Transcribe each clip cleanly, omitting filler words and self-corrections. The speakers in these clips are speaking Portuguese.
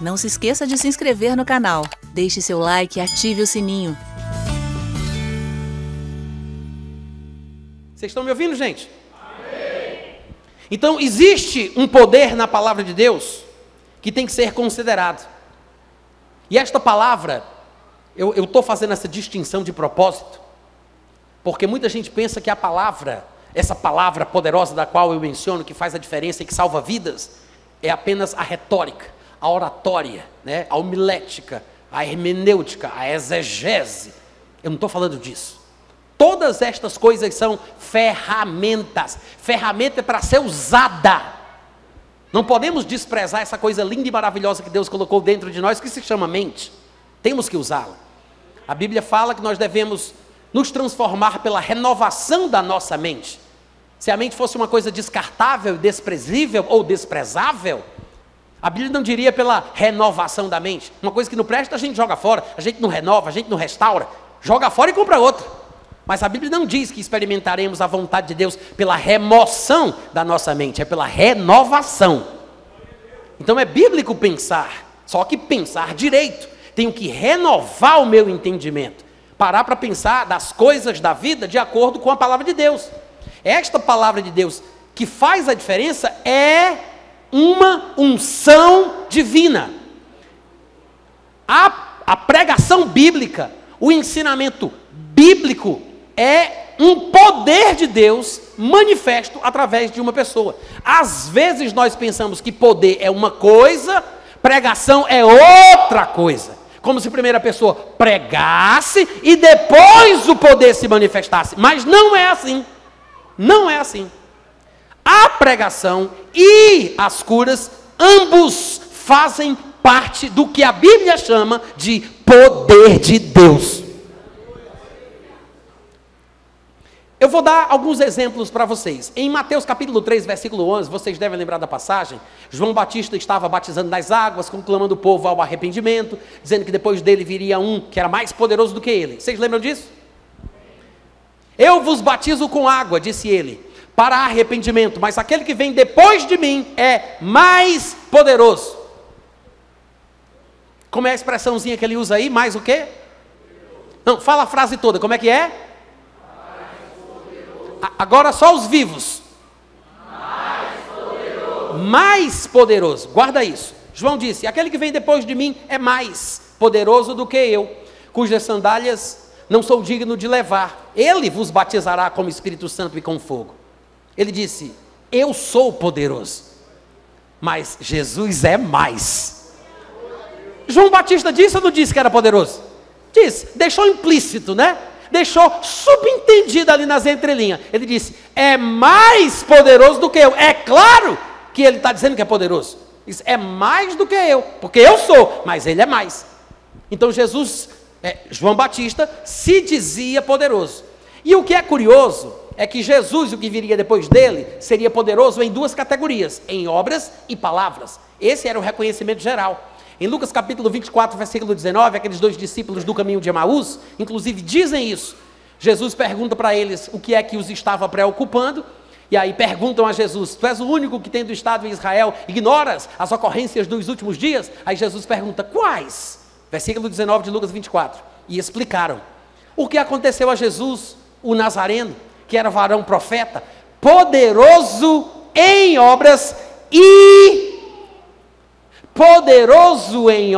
Não se esqueça de se inscrever no canal. Deixe seu like e ative o sininho. Vocês estão me ouvindo, gente? Amém. Então, existe um poder na palavra de Deus que tem que ser considerado. E esta palavra, eu estou fazendo essa distinção de propósito, porque muita gente pensa que a palavra, essa palavra poderosa da qual eu menciono, que faz a diferença e que salva vidas, é apenas a retórica, a oratória, né? A homilética, a hermenêutica, a exegese. Eu não estou falando disso. Todas estas coisas são ferramentas. Ferramenta é para ser usada. Não podemos desprezar essa coisa linda e maravilhosa que Deus colocou dentro de nós, que se chama mente. Temos que usá-la. A Bíblia fala que nós devemos nos transformar pela renovação da nossa mente. Se a mente fosse uma coisa descartável, desprezível ou desprezável, a Bíblia não diria pela renovação da mente. Uma coisa que não presta, a gente joga fora. A gente não renova, a gente não restaura. Joga fora e compra outra. Mas a Bíblia não diz que experimentaremos a vontade de Deus pela remoção da nossa mente, é pela renovação. Então é bíblico pensar, só que pensar direito. Tenho que renovar o meu entendimento, parar para pensar das coisas da vida de acordo com a palavra de Deus. Esta palavra de Deus que faz a diferença é uma unção divina. A pregação bíblica, o ensinamento bíblico é um poder de Deus manifesto através de uma pessoa. Às vezes nós pensamos que poder é uma coisa, pregação é outra coisa. Como se a primeira pessoa pregasse e depois o poder se manifestasse. Mas não é assim. Não é assim. A pregação e as curas, ambos fazem parte do que a Bíblia chama de poder de Deus. Eu vou dar alguns exemplos para vocês. Em Mateus capítulo 3, versículo 11, vocês devem lembrar da passagem. João Batista estava batizando nas águas, conclamando o povo ao arrependimento, dizendo que depois dele viria um que era mais poderoso do que ele. Vocês lembram disso? Eu vos batizo com água, disse ele, para arrependimento, mas aquele que vem depois de mim é mais poderoso. Como é a expressãozinha que ele usa aí? Mais o quê? Não, fala a frase toda, como é que é? Agora só os vivos. Mais poderoso. Guarda isso. João disse, aquele que vem depois de mim é mais poderoso do que eu, cujas sandálias não sou digno de levar. Ele vos batizará com o Espírito Santo e com fogo. Ele disse, eu sou poderoso, mas Jesus é mais. João Batista disse ou não disse que era poderoso? Disse, deixou implícito, né? Deixou subentendido ali nas entrelinhas. Ele disse, é mais poderoso do que eu. É claro que ele está dizendo que é poderoso. Diz, é mais do que eu, porque eu sou, mas ele é mais. Então João Batista se dizia poderoso. E o que é curioso é que Jesus, o que viria depois dele, seria poderoso em duas categorias, em obras e palavras. Esse era o reconhecimento geral. Em Lucas capítulo 24, versículo 19, aqueles dois discípulos do caminho de Emaús, inclusive dizem isso. Jesus pergunta para eles o que é que os estava preocupando, e aí perguntam a Jesus, tu és o único que tendo estado em Israel, ignoras as ocorrências dos últimos dias? Aí Jesus pergunta, quais? Versículo 19 de Lucas 24, e explicaram o que aconteceu a Jesus, o Nazareno, que era varão profeta, poderoso em obras e poderoso em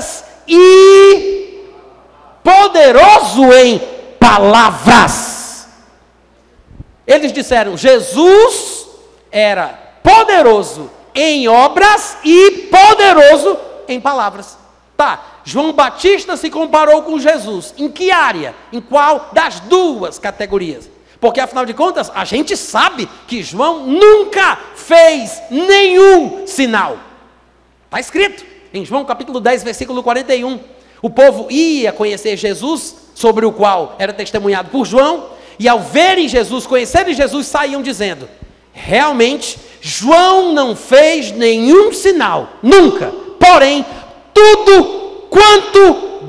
palavras. Eles disseram, Jesus era poderoso em obras e poderoso em palavras. Tá, João Batista se comparou com Jesus. Em que área? Em qual das duas categorias? Porque afinal de contas, a gente sabe que João nunca fez nenhum sinal. Está escrito em João capítulo 10, versículo 41. O povo ia conhecer Jesus, sobre o qual era testemunhado por João, e ao verem Jesus, conhecerem Jesus, saíam dizendo, realmente, João não fez nenhum sinal, nunca. Porém, tudo quanto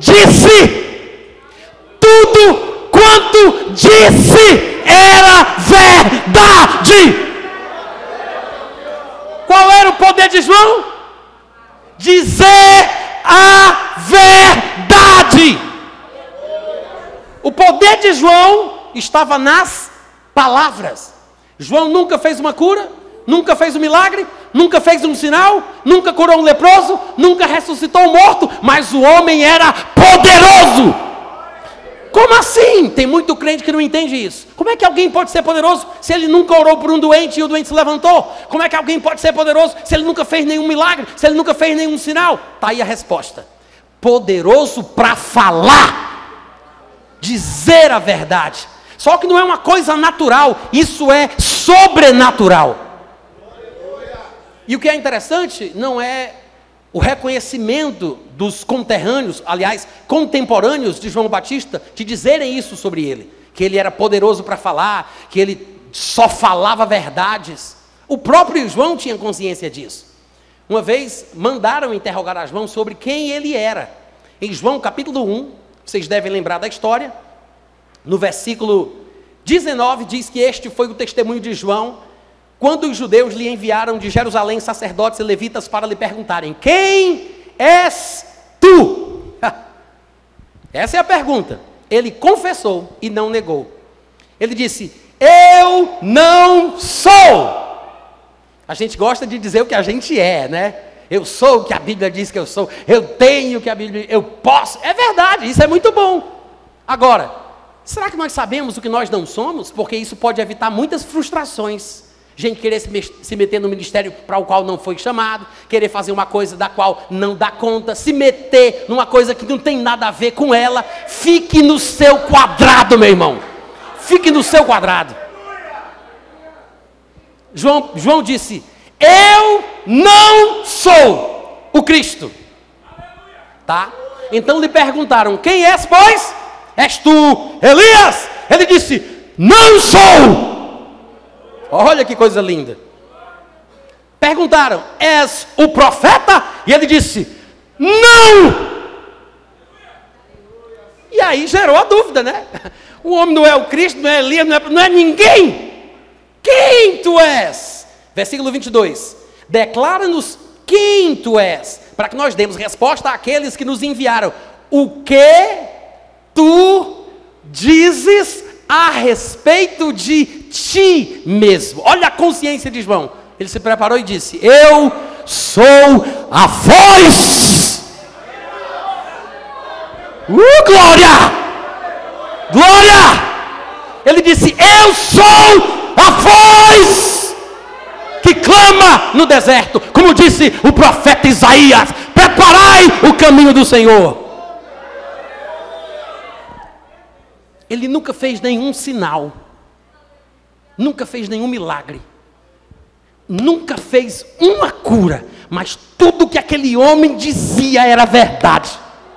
disse era verdade. Qual era o poder de João? dizer a verdade. O poder de João estava nas palavras. João nunca fez uma cura, nunca fez um milagre, nunca fez um sinal, nunca curou um leproso, nunca ressuscitou um morto, mas o homem era poderoso. Como assim? Tem muito crente que não entende isso. Como é que alguém pode ser poderoso se ele nunca orou por um doente e o doente se levantou? Como é que alguém pode ser poderoso se ele nunca fez nenhum milagre, se ele nunca fez nenhum sinal? Está aí a resposta. Poderoso para falar, dizer a verdade. Só que não é uma coisa natural, isso é sobrenatural. E o que é interessante não é o reconhecimento dos conterrâneos, aliás, contemporâneos de João Batista, de dizerem isso sobre ele, que ele era poderoso para falar, que ele só falava verdades. O próprio João tinha consciência disso. Uma vez mandaram interrogar a João sobre quem ele era. Em João capítulo 1, vocês devem lembrar da história, no versículo 19 diz que este foi o testemunho de João, quando os judeus lhe enviaram de Jerusalém sacerdotes e levitas para lhe perguntarem: quem és tu? Essa é a pergunta. Ele confessou e não negou. Ele disse: eu não sou. A gente gosta de dizer o que a gente é, né? Eu sou o que a Bíblia diz que eu sou. Eu tenho o que a Bíblia diz, eu posso. É verdade, isso é muito bom. Agora, será que nós sabemos o que nós não somos? Porque isso pode evitar muitas frustrações. Gente querer se meter no ministério para o qual não foi chamado, querer fazer uma coisa da qual não dá conta, se meter numa coisa que não tem nada a ver com ela. Fique no seu quadrado, meu irmão. Fique no seu quadrado. João disse: eu não sou o Cristo. Tá? Então lhe perguntaram: quem és, pois? És tu Elias? Ele disse: não sou. Olha que coisa linda. Perguntaram: és o profeta? E ele disse: não. E aí gerou a dúvida, né? O homem não é o Cristo, não é Elias, não é ninguém. Quem tu és? Versículo 22. Declara-nos quem tu és, para que nós demos resposta àqueles que nos enviaram. O que tu dizes a respeito de ti mesmo? Olha a consciência de João. Ele se preparou e disse: eu sou a voz. Glória! Glória! Ele disse: eu sou a voz que clama no deserto, como disse o profeta Isaías: preparai o caminho do Senhor. Ele nunca fez nenhum sinal, nunca fez nenhum milagre, nunca fez uma cura, mas tudo que aquele homem dizia era verdade.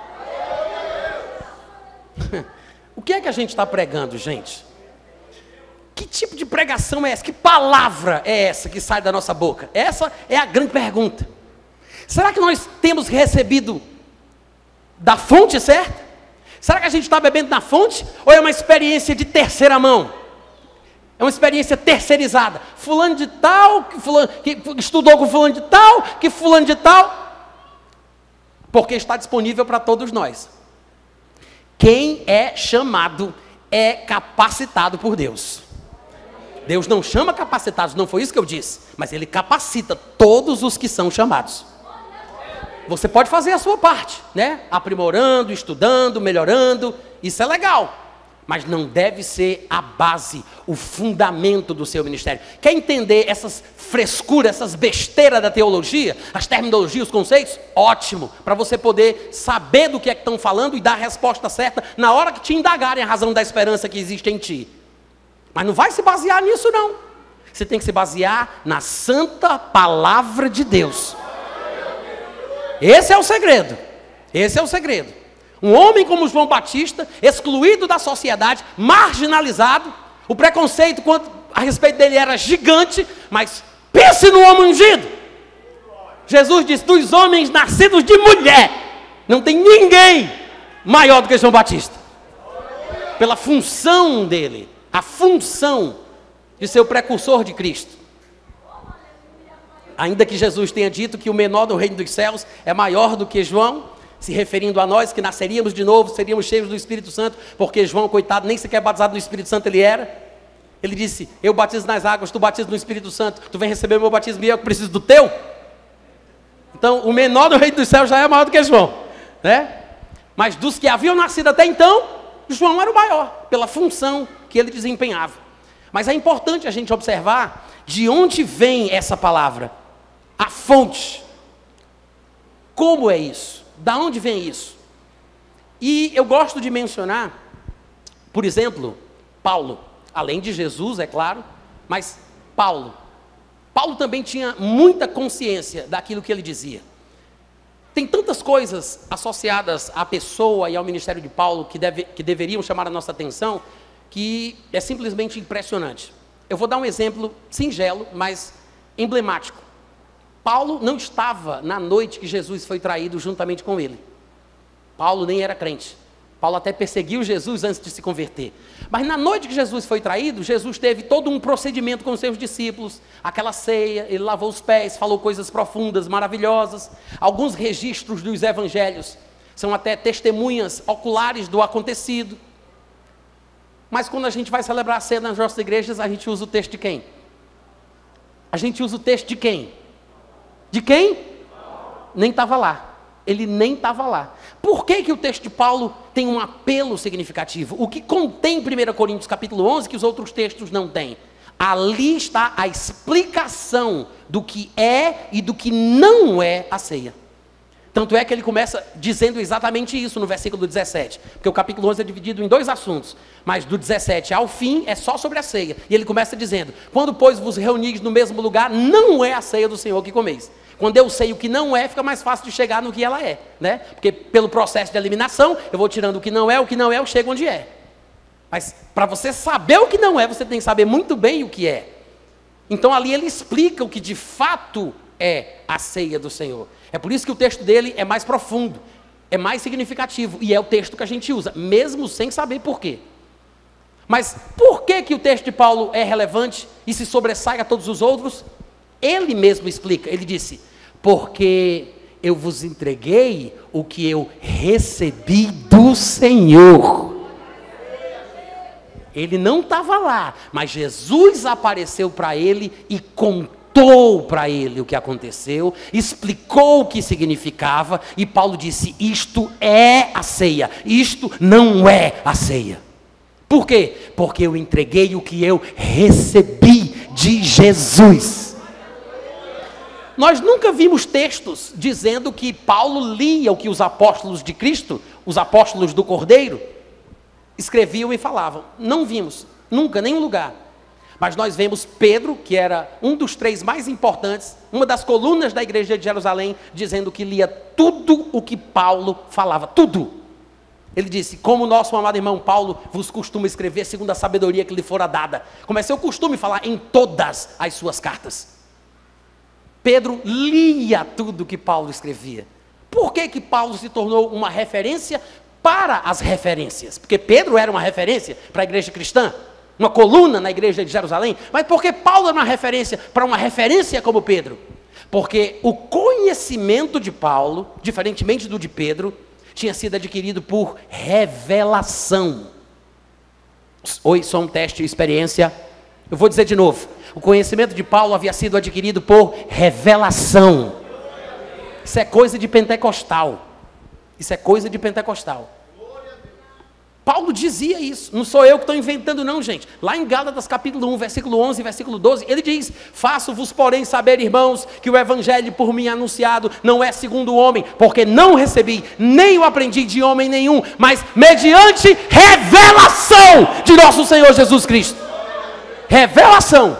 O que é que a gente está pregando, gente? Que tipo de pregação é essa? Que palavra é essa que sai da nossa boca? Essa é a grande pergunta. Será que nós temos recebido da fonte certa? Será que a gente está bebendo na fonte? Ou é uma experiência de terceira mão? É uma experiência terceirizada. Fulano de tal, que estudou com fulano de tal, que fulano de tal. Porque está disponível para todos nós. Quem é chamado é capacitado por Deus. Deus não chama capacitados, não foi isso que eu disse. Mas Ele capacita todos os que são chamados. Você pode fazer a sua parte, né? Aprimorando, estudando, melhorando. Isso é legal. Mas não deve ser a base, o fundamento do seu ministério. Quer entender essas frescuras, essas besteiras da teologia, as terminologias, os conceitos? Ótimo, para você poder saber do que é que estão falando e dar a resposta certa na hora que te indagarem a razão da esperança que existe em ti. Mas não vai se basear nisso, não. Você tem que se basear na santa palavra de Deus. Esse é o segredo. Esse é o segredo. Um homem como João Batista, excluído da sociedade, marginalizado, o preconceito a respeito dele era gigante, mas pense no homem ungido. Jesus disse: dos homens nascidos de mulher, não tem ninguém maior do que João Batista. Pela função dele, a função de ser o precursor de Cristo. Ainda que Jesus tenha dito que o menor do reino dos céus é maior do que João, se referindo a nós que nasceríamos de novo, seríamos cheios do Espírito Santo, porque João, coitado, nem sequer batizado no Espírito Santo ele era. Ele disse, eu batizo nas águas, tu batizas no Espírito Santo, tu vem receber o meu batismo e eu que preciso do teu. Então, o menor do reino dos céus já é maior do que João, né? Mas dos que haviam nascido até então, João era o maior, pela função que ele desempenhava. Mas é importante a gente observar de onde vem essa palavra, a fonte. Como é isso? Da onde vem isso? E eu gosto de mencionar, por exemplo, Paulo, além de Jesus, é claro, mas Paulo. Paulo também tinha muita consciência daquilo que ele dizia. Tem tantas coisas associadas à pessoa e ao ministério de Paulo que deveriam chamar a nossa atenção, que é simplesmente impressionante. Eu vou dar um exemplo singelo, mas emblemático. Paulo não estava na noite que Jesus foi traído juntamente com ele. Paulo nem era crente. Paulo até perseguiu Jesus antes de se converter. Mas na noite que Jesus foi traído, Jesus teve todo um procedimento com os seus discípulos, aquela ceia, ele lavou os pés, falou coisas profundas, maravilhosas. Alguns registros dos evangelhos são até testemunhas oculares do acontecido. Mas quando a gente vai celebrar a ceia nas nossas igrejas, a gente usa o texto de quem? A gente usa o texto de quem? De quem? Nem estava lá. Ele nem estava lá. Por que o texto de Paulo tem um apelo significativo? O que contém 1 Coríntios capítulo 11 que os outros textos não têm? Ali está a explicação do que é e do que não é a ceia. Tanto é que ele começa dizendo exatamente isso no versículo 17. Porque o capítulo 11 é dividido em dois assuntos. Mas do 17 ao fim é só sobre a ceia. E ele começa dizendo, quando pois vos reunis no mesmo lugar, não é a ceia do Senhor que comeis. Quando eu sei o que não é, fica mais fácil de chegar no que ela é, né? Porque pelo processo de eliminação, eu vou tirando o que não é, eu chego onde é. Mas para você saber o que não é, você tem que saber muito bem o que é. Então ali ele explica o que de fato é a ceia do Senhor. É por isso que o texto dele é mais profundo, é mais significativo, e é o texto que a gente usa, mesmo sem saber por quê. Mas por que o texto de Paulo é relevante e se sobressai a todos os outros? Ele mesmo explica, ele disse, porque eu vos entreguei o que eu recebi do Senhor. Ele não estava lá, mas Jesus apareceu para ele e contou para ele o que aconteceu, explicou o que significava, e Paulo disse, isto é a ceia, isto não é a ceia. Por quê? Porque eu entreguei o que eu recebi de Jesus. Nós nunca vimos textos dizendo que Paulo lia o que os apóstolos de Cristo, os apóstolos do Cordeiro, escreviam e falavam. Não vimos, nunca, em nenhum lugar. Mas nós vemos Pedro, que era um dos 3 mais importantes, uma das colunas da igreja de Jerusalém, dizendo que lia tudo o que Paulo falava, tudo. Ele disse, como o nosso amado irmão Paulo vos costuma escrever segundo a sabedoria que lhe fora dada. Como é seu costume falar em todas as suas cartas. Pedro lia tudo que Paulo escrevia. Por que Paulo se tornou uma referência para as referências? Porque Pedro era uma referência para a igreja cristã, uma coluna na igreja de Jerusalém. Mas por que Paulo era uma referência para uma referência como Pedro? Porque o conhecimento de Paulo, diferentemente do de Pedro, tinha sido adquirido por revelação. Oi, só um teste de experiência. Eu vou dizer de novo. O conhecimento de Paulo havia sido adquirido por revelação. Isso é coisa de pentecostal. Isso é coisa de pentecostal. Paulo dizia isso. Não sou eu que estou inventando não, gente. Lá em Gálatas capítulo 1, versículo 11 e versículo 12, ele diz, faço-vos, porém, saber, irmãos, que o evangelho por mim anunciado não é segundo o homem, porque não recebi, nem o aprendi de homem nenhum, mas mediante revelação de nosso Senhor Jesus Cristo. Revelação.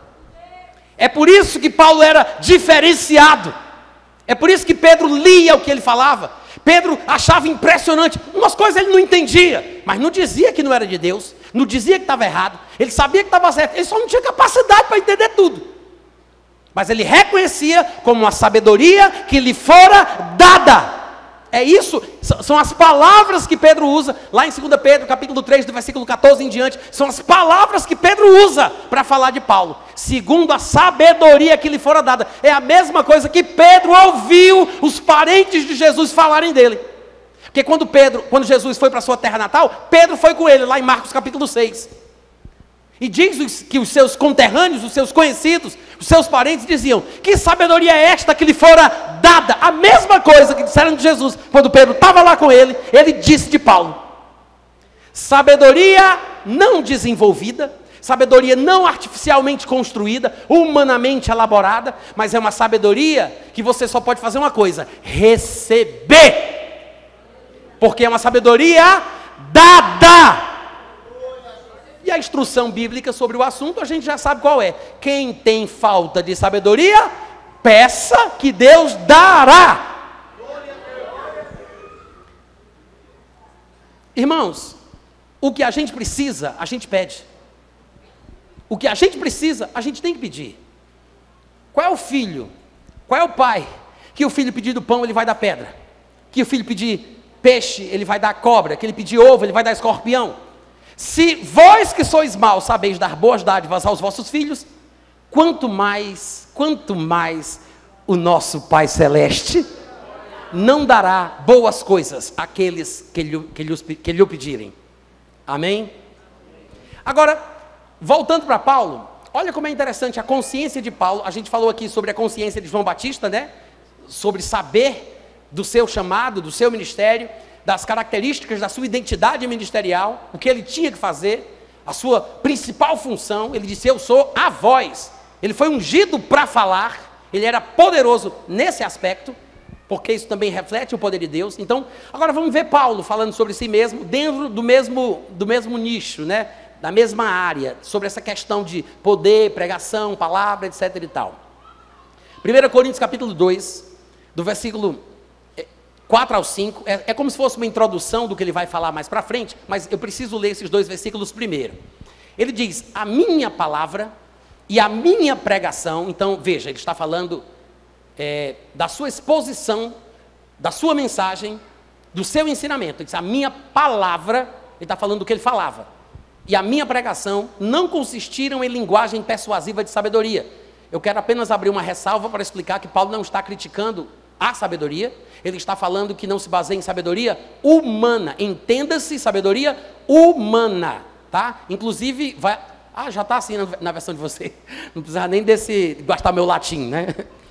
É por isso que Paulo era diferenciado. É por isso que Pedro lia o que ele falava. Pedro achava impressionante. Umas coisas ele não entendia, mas não dizia que não era de Deus. Não dizia que estava errado. Ele sabia que estava certo. Ele só não tinha capacidade para entender tudo. Mas ele reconhecia como uma sabedoria que lhe fora dada. É isso, são as palavras que Pedro usa, lá em 2 Pedro, capítulo 3, do versículo 14 em diante, são as palavras que Pedro usa para falar de Paulo, segundo a sabedoria que lhe fora dada. É a mesma coisa que Pedro ouviu os parentes de Jesus falarem dele. Porque quando Jesus foi para a sua terra natal, Pedro foi com ele, lá em Marcos capítulo 6. E diz que os seus conterrâneos, os seus conhecidos, os seus parentes diziam: que sabedoria é esta que lhe fora dada? A mesma coisa que disseram de Jesus, quando Pedro estava lá com ele, ele disse de Paulo. Sabedoria não desenvolvida, sabedoria não artificialmente construída, humanamente elaborada, mas é uma sabedoria que você só pode fazer uma coisa: receber. Porque é uma sabedoria dada. E a instrução bíblica sobre o assunto a gente já sabe qual é. Quem tem falta de sabedoria, peça que Deus dará. Irmãos, o que a gente precisa, a gente pede. O que a gente precisa, a gente tem que pedir. Qual é o filho? Qual é o pai? Que o filho pedir do pão, ele vai dar pedra. Que o filho pedir peixe, ele vai dar cobra. Que ele pedir ovo, ele vai dar escorpião. Se vós que sois maus sabeis dar boas dádivas aos vossos filhos, quanto mais o nosso Pai Celeste não dará boas coisas àqueles que lhe o pedirem. Amém? Agora, voltando para Paulo, olha como é interessante a consciência de Paulo. A gente falou aqui sobre a consciência de João Batista, né? Sobre saber do seu chamado, do seu ministério, das características da sua identidade ministerial, o que ele tinha que fazer, a sua principal função. Ele disse: eu sou a voz. Ele foi ungido para falar, ele era poderoso nesse aspecto, porque isso também reflete o poder de Deus. Então, agora vamos ver Paulo falando sobre si mesmo, dentro do mesmo nicho, né? Da mesma área, sobre essa questão de poder, pregação, palavra, etc. e tal. 1 Coríntios capítulo 2, do versículo 4 ao 5, é como se fosse uma introdução do que ele vai falar mais para frente, mas eu preciso ler esses dois versículos primeiro. Ele diz: a minha palavra e a minha pregação. Então, veja, ele está falando da sua exposição, da sua mensagem, do seu ensinamento. Ele diz: a minha palavra, ele está falando do que ele falava, e a minha pregação não consistiram em linguagem persuasiva de sabedoria. Eu quero apenas abrir uma ressalva para explicar que Paulo não está criticando a sabedoria. Ele está falando que não se baseia em sabedoria humana. Entenda-se, sabedoria humana, tá? Inclusive, já está assim na versão de você. Não precisa nem gastar meu latim, né?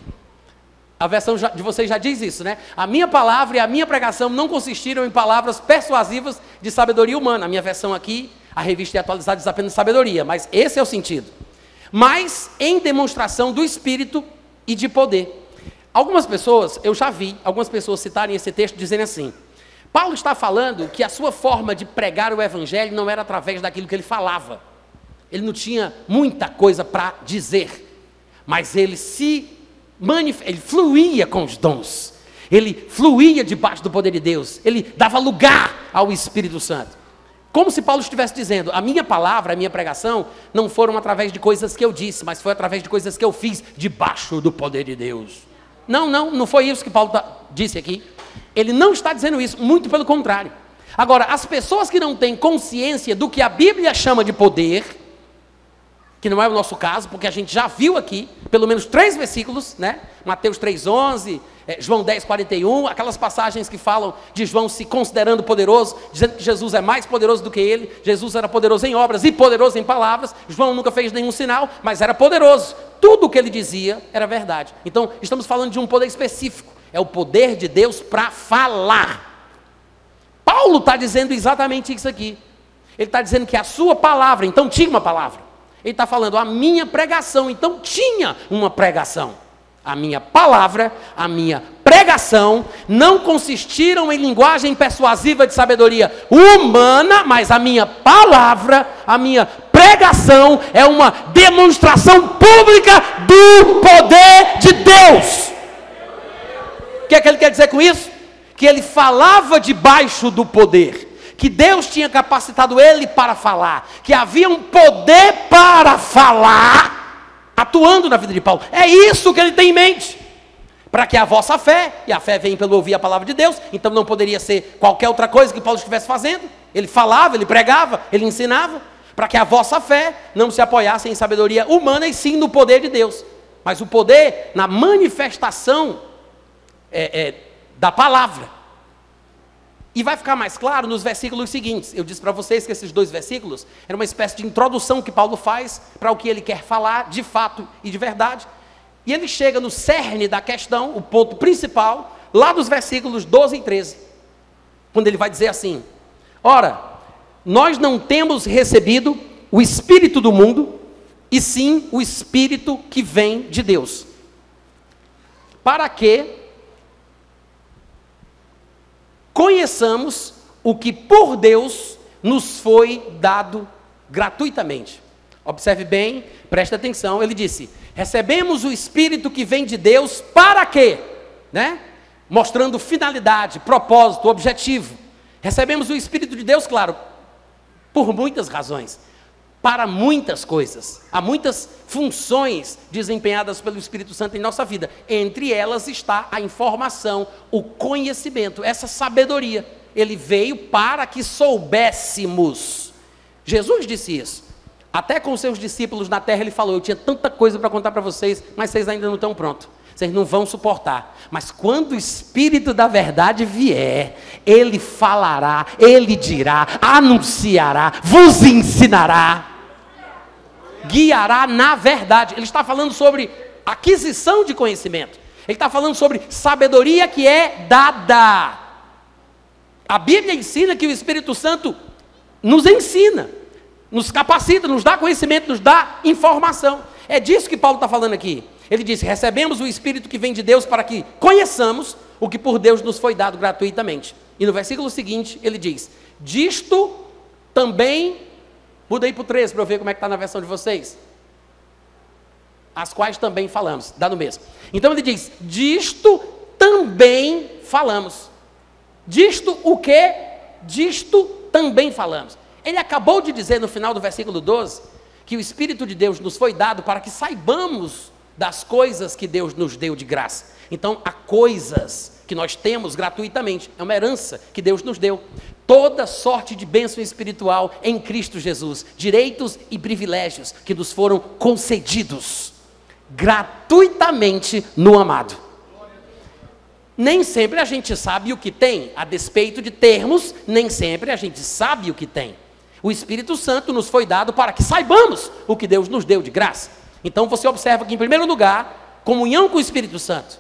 A versão de vocês já diz isso, né? A minha palavra e a minha pregação não consistiram em palavras persuasivas de sabedoria humana. A minha versão aqui, a revista atualizada, diz apenas sabedoria, mas esse é o sentido. Mas em demonstração do Espírito e de poder. Algumas pessoas, eu já vi algumas pessoas citarem esse texto dizendo assim: Paulo está falando que a sua forma de pregar o evangelho não era através daquilo que ele falava. Ele não tinha muita coisa para dizer, mas ele ele fluía com os dons, ele fluía debaixo do poder de Deus, ele dava lugar ao Espírito Santo. Como se Paulo estivesse dizendo: a minha palavra, a minha pregação não foram através de coisas que eu disse, mas foi através de coisas que eu fiz debaixo do poder de Deus. Não foi isso que Paulo disse aqui. Ele não está dizendo isso, muito pelo contrário. Agora, as pessoas que não têm consciência do que a Bíblia chama de poder, que não é o nosso caso, porque a gente já viu aqui, pelo menos 3 versículos, né? Mateus 3,11, João 10,41, aquelas passagens que falam de João se considerando poderoso, dizendo que Jesus é mais poderoso do que ele. Jesus era poderoso em obras e poderoso em palavras. João nunca fez nenhum sinal, mas era poderoso. Tudo o que ele dizia era verdade. Então, estamos falando de um poder específico. É o poder de Deus para falar. Paulo está dizendo exatamente isso aqui. Ele está dizendo que a sua palavra, então tinha uma palavra. Ele está falando: a minha pregação, então tinha uma pregação. A minha palavra, a minha pregação não consistiram em linguagem persuasiva de sabedoria humana, mas a minha palavra, a minha pregação é uma demonstração pública do poder de Deus. O que é que ele quer dizer com isso? Que ele falava debaixo do poder, que Deus tinha capacitado ele para falar, que havia um poder para falar atuando na vida de Paulo. É isso que ele tem em mente. para que a vossa fé, e a fé vem pelo ouvir a palavra de Deus, então não poderia ser qualquer outra coisa que Paulo estivesse fazendo. Ele falava, ele pregava, ele ensinava, para que a vossa fé não se apoiasse em sabedoria humana, e sim no poder de Deus. Mas o poder na manifestação da palavra. E vai ficar mais claro nos versículos seguintes. Eu disse para vocês que esses 2 versículos eram uma espécie de introdução que Paulo faz para o que ele quer falar de fato e de verdade. E ele chega no cerne da questão, o ponto principal, lá dos versículos 12 e 13. Quando ele vai dizer assim: ora, nós não temos recebido o Espírito do mundo, e sim o Espírito que vem de Deus. Para que conheçamos o que por Deus nos foi dado gratuitamente. Observe bem, preste atenção, ele disse: recebemos o Espírito que vem de Deus para quê? Mostrando finalidade, propósito, objetivo. Recebemos o Espírito de Deus, claro, por muitas razões, para muitas coisas. Há muitas funções desempenhadas pelo Espírito Santo em nossa vida. Entre elas está a informação, o conhecimento, essa sabedoria. Ele veio para que soubéssemos. Jesus disse isso. Até com seus discípulos na terra ele falou: eu tinha tanta coisa para contar para vocês, mas vocês ainda não estão prontos. Vocês não vão suportar. Mas quando o Espírito da verdade vier, ele falará, ele dirá, anunciará, vos ensinará, guiará na verdade. Ele está falando sobre aquisição de conhecimento. Ele está falando sobre sabedoria que é dada. A Bíblia ensina que o Espírito Santo nos ensina, nos capacita, nos dá conhecimento, nos dá informação. É disso que Paulo está falando aqui. Ele disse: recebemos o Espírito que vem de Deus para que conheçamos o que por Deus nos foi dado gratuitamente. E no versículo seguinte ele diz: disto também, muda aí para o 13 para eu ver como é que está na versão de vocês, as quais também falamos, dá no mesmo. Então ele diz: disto também falamos. Disto o quê? Disto também falamos. Ele acabou de dizer no final do versículo 12, que o Espírito de Deus nos foi dado para que saibamos das coisas que Deus nos deu de graça. Então, há coisas que nós temos gratuitamente, é uma herança que Deus nos deu. Toda sorte de bênção espiritual em Cristo Jesus, direitos e privilégios que nos foram concedidos gratuitamente no amado. Nem sempre a gente sabe o que tem, a despeito de termos, nem sempre a gente sabe o que tem. O Espírito Santo nos foi dado para que saibamos o que Deus nos deu de graça. Então você observa que, em primeiro lugar, comunhão com o Espírito Santo.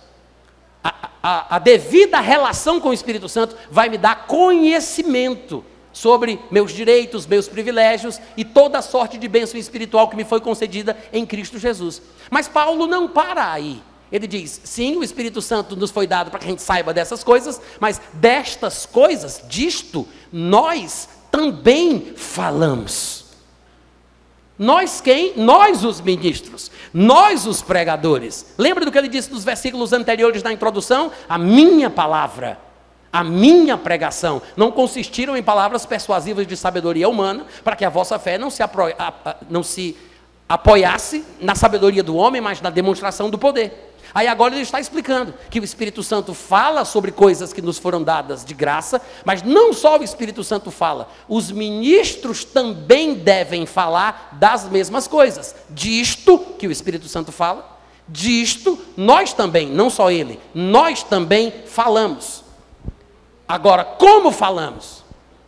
A devida relação com o Espírito Santo vai me dar conhecimento sobre meus direitos, meus privilégios e toda a sorte de bênção espiritual que me foi concedida em Cristo Jesus. Mas Paulo não para aí. Ele diz: sim, o Espírito Santo nos foi dado para que a gente saiba dessas coisas, mas destas coisas, disto, nós também falamos. Nós quem? Nós os ministros, nós os pregadores. Lembra do que ele disse nos versículos anteriores da introdução? A minha palavra, a minha pregação não consistiram em palavras persuasivas de sabedoria humana, para que a vossa fé não se apoiasse na sabedoria do homem, mas na demonstração do poder. Aí agora ele está explicando que o Espírito Santo fala sobre coisas que nos foram dadas de graça, mas não só o Espírito Santo fala, os ministros também devem falar das mesmas coisas. Disto que o Espírito Santo fala, disto nós também, não só ele, nós também falamos. Agora, como falamos?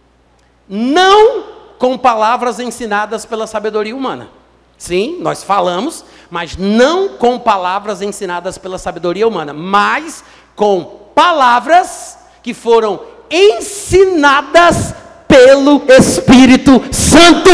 Não com palavras ensinadas pela sabedoria humana. Sim, nós falamos, mas não com palavras ensinadas pela sabedoria humana, mas com palavras que foram ensinadas pelo Espírito Santo.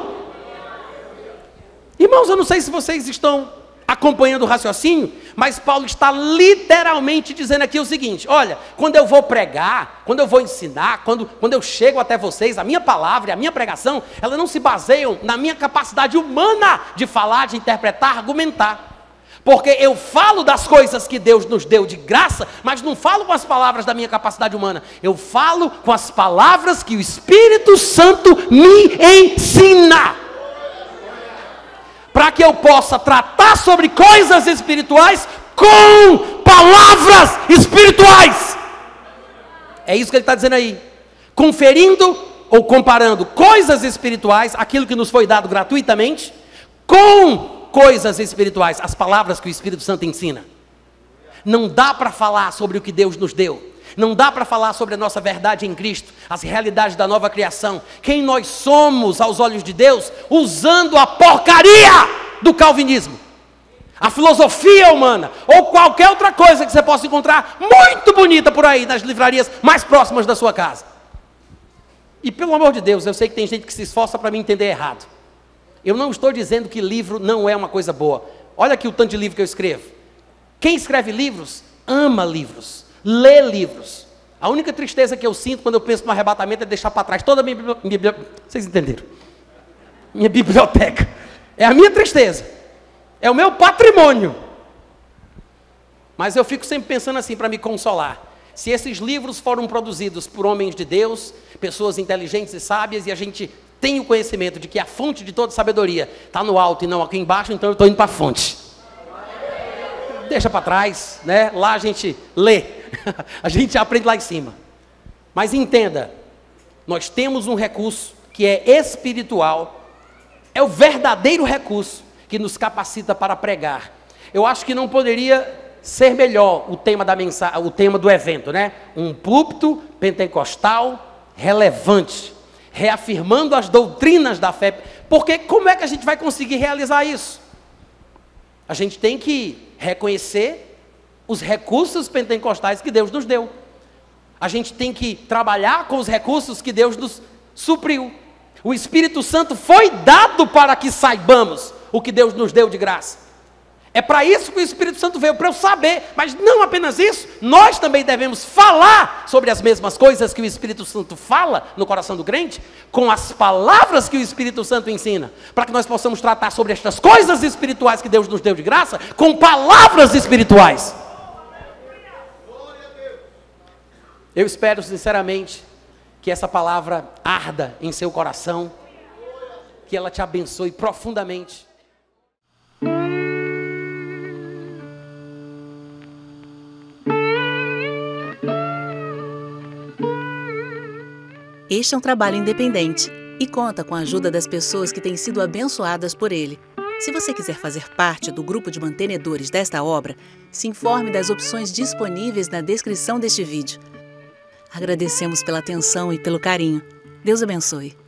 Irmãos, eu não sei se vocês estão acompanhando o raciocínio, mas Paulo está literalmente dizendo aqui o seguinte: olha, quando eu vou pregar, quando eu vou ensinar, quando eu chego até vocês, a minha palavra e a minha pregação, elas não se baseiam na minha capacidade humana de falar, de interpretar, argumentar. Porque eu falo das coisas que Deus nos deu de graça, mas não falo com as palavras da minha capacidade humana. Eu falo com as palavras que o Espírito Santo me ensina, para que eu possa tratar sobre coisas espirituais com palavras espirituais. É isso que ele está dizendo aí. Conferindo ou comparando coisas espirituais, aquilo que nos foi dado gratuitamente, com coisas espirituais, as palavras que o Espírito Santo ensina. Não dá para falar sobre o que Deus nos deu. Não dá para falar sobre a nossa verdade em Cristo, as realidades da nova criação, quem nós somos aos olhos de Deus, usando a porcaria do calvinismo, a filosofia humana, ou qualquer outra coisa que você possa encontrar muito bonita por aí, nas livrarias mais próximas da sua casa. E pelo amor de Deus, eu sei que tem gente que se esforça para me entender errado. Eu não estou dizendo que livro não é uma coisa boa. Olha aqui o tanto de livro que eu escrevo. Quem escreve livros, ama livros, lê livros. A única tristeza que eu sinto quando eu penso no arrebatamento é deixar para trás toda a minha vocês entenderam? Minha biblioteca. É a minha tristeza. É o meu patrimônio. Mas eu fico sempre pensando assim para me consolar. Se esses livros foram produzidos por homens de Deus, pessoas inteligentes e sábias, e a gente tem o conhecimento de que a fonte de toda sabedoria está no alto e não aqui embaixo, então eu estou indo para a fonte. Deixa para trás, né? Lá a gente lê, a gente aprende lá em cima. Mas entenda, nós temos um recurso que é espiritual, é o verdadeiro recurso que nos capacita para pregar. Eu acho que não poderia ser melhor o tema da mensagem, o tema do evento, né? Um púlpito pentecostal relevante, reafirmando as doutrinas da fé. Porque como é que a gente vai conseguir realizar isso? A gente tem que reconhecer os recursos pentecostais que Deus nos deu. A gente tem que trabalhar com os recursos que Deus nos supriu. O Espírito Santo foi dado para que saibamos o que Deus nos deu de graça. É para isso que o Espírito Santo veio, para eu saber. Mas não apenas isso, nós também devemos falar sobre as mesmas coisas que o Espírito Santo fala no coração do crente, com as palavras que o Espírito Santo ensina, para que nós possamos tratar sobre estas coisas espirituais que Deus nos deu de graça, com palavras espirituais. Eu espero sinceramente que essa palavra arda em seu coração, que ela te abençoe profundamente. Este é um trabalho independente e conta com a ajuda das pessoas que têm sido abençoadas por ele. Se você quiser fazer parte do grupo de mantenedores desta obra, se informe das opções disponíveis na descrição deste vídeo. Agradecemos pela atenção e pelo carinho. Deus abençoe.